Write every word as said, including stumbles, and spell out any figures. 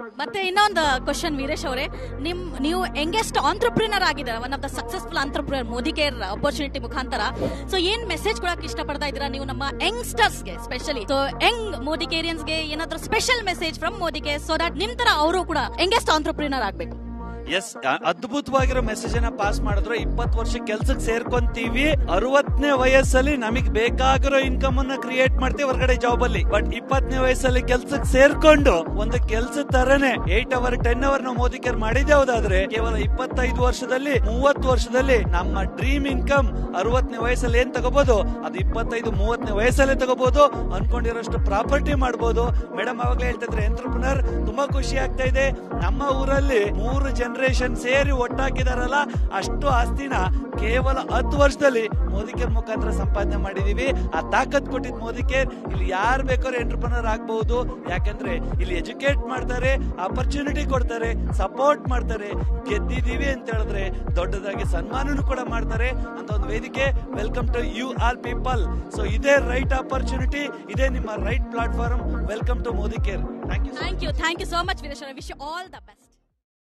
ಮತ್ತೆ ಇನ್ನೊಂದು ಕ್ವಶನ್ ವೀರೇಶ್ ಅವರೇ, ನಿಮ್ ನೀವು ಯಂಗೆಸ್ಟ್ ಆಂಟ್ರಪ್ರಿನರ್ ಆಗಿದ್ದೀರಾ, one of the successful entrepreneur Modi Care opportunity ಮುಖಾಂತರ. ಸೊ ಏನ್ ಮೆಸೇಜ್ ಕೊಡಕ್ಕೆ ಇಷ್ಟಪಡ್ತಾ ಇದ್ದೀರಾ ನೀವು ನಮ್ಮ ಯಂಗ್ಸ್ಟರ್ಸ್ಗೆ, ಸ್ಪೆಷಲಿ ಸೊ ಯಂಗ್ ಮೋದಿ ಕೇರಿಯನ್ಸ್ಗೆ ಏನಾದ್ರೂ special message from Modi Care, so that ನಿಮ್ ತರ ಅವರು ಕೂಡ ಯಂಗೆಸ್ಟ್ ಆಂಟ್ರಪ್ರಿನರ್ ಆಗ್ಬೇಕು? ಎಸ್, ಅದ್ಭುತವಾಗಿರೋ ಮೆಸೇಜ್ ಅನ್ನ ಪಾಸ್ ಮಾಡಿದ್ರು. ಇಪ್ಪತ್ತು ವರ್ಷ ಕೆಲ್ಸಕ್ಕೆ ಸೇರ್ಕೊಂತೀವಿ, ಅರವತ್ತನೇ ವಯಸ್ಸಲ್ಲಿ ನಮಗ್ ಬೇಕಾಗಿರೋ ಇನ್ಕಮ್ ಅನ್ನ ಕ್ರಿಯೇಟ್ ಮಾಡ್ತೀವಿ ಹೊರಗಡೆ ಜಾಬ್ ಅಲ್ಲಿ. ಬಟ್ ಇಪ್ಪತ್ತನೇ ವಯಸ್ಸಲ್ಲಿ ಕೆಲ್ಸಕ್ಕೆ ಸೇರ್ಕೊಂಡು ಒಂದು ಕೆಲ್ಸದ ತರನೇ ಏಟ್ ಅವರ್ ಟೆನ್ ಅವರ್ ನಾವು ಮೋದಿ ಕೇರ್ ಮಾಡಿದ್ದೆ ಹೌದಾದ್ರೆ, ಕೇವಲ ಇಪ್ಪತ್ತೈದು ವರ್ಷದಲ್ಲಿ ಮೂವತ್ತು ವರ್ಷದಲ್ಲಿ ನಮ್ಮ ಡ್ರೀಮ್ ಇನ್ಕಮ್ ಅರವತ್ತನೇ ವಯಸ್ಸಲ್ಲಿ ಏನ್ ತಗೋಬಹುದು ಅದು ಇಪ್ಪತ್ತೈದು ಮೂವತ್ತನೇ ವಯಸ್ಸಲ್ಲೇ ತಗೋಬಹುದು. ಅನ್ಕೊಂಡಿರೋಷ್ಟು ಪ್ರಾಪರ್ಟಿ ಮಾಡಬಹುದು. ಮೇಡಮ್ ಅವಾಗಲೇ ಹೇಳ್ತಾ ಇದ್ರೆ ಎಂಟ್ರಪ್ರಿನರ್ ತುಂಬಾ ಖುಷಿ ಆಗ್ತಾ ಇದೆ. ನಮ್ಮ ಊರಲ್ಲಿ ಮೂರು ಜನರೇಷನ್ ಸೇರಿ ಒಟ್ಟಾಕಿದಾರಲ್ಲ, ಅಷ್ಟು ಆಸ್ತಿನ ಕೇವಲ ಹತ್ತು ವರ್ಷದಲ್ಲಿ ಮೋದಿ ಕೇರ್ ಮುಖಾಂತರ ಸಂಪಾದನೆ ಮಾಡಿದೀವಿ. ಆ ತಾಕತ್ ಕೊಟ್ಟಿದ್ ಮೋದಿ ಕೇರ್. ಇಲ್ಲಿ ಯಾರು ಬೇಕಾದ್ರೂ ಎಂಟರ್ಪ್ರನರ್ ಆಗಬಹುದು. ಯಾಕಂದ್ರೆ ಇಲ್ಲಿ ಎಜುಕೇಟ್ ಮಾಡ್ತಾರೆ, ಆಪರ್ಚುನಿಟಿ ಕೊಡ್ತಾರೆ, ಸಪೋರ್ಟ್ ಮಾಡ್ತಾರೆ. ಗೆದ್ದಿದೀವಿ ಅಂತ ಹೇಳಿದ್ರೆ ದೊಡ್ಡದಾಗಿ ಸನ್ಮಾನನೂ ಕೂಡ ಮಾಡ್ತಾರೆ ಅಂತ ಒಂದು ವೇದಿಕೆ. Welcome to you all people. So ಇದೇ ರೈಟ್ ಆಪರ್ಚುನಿಟಿ, ಇದೇ ನಿಮ್ಮ right platform. Welcome to Modi Care. Thank you thank you thank you so much Veeresh. Wish you all the best.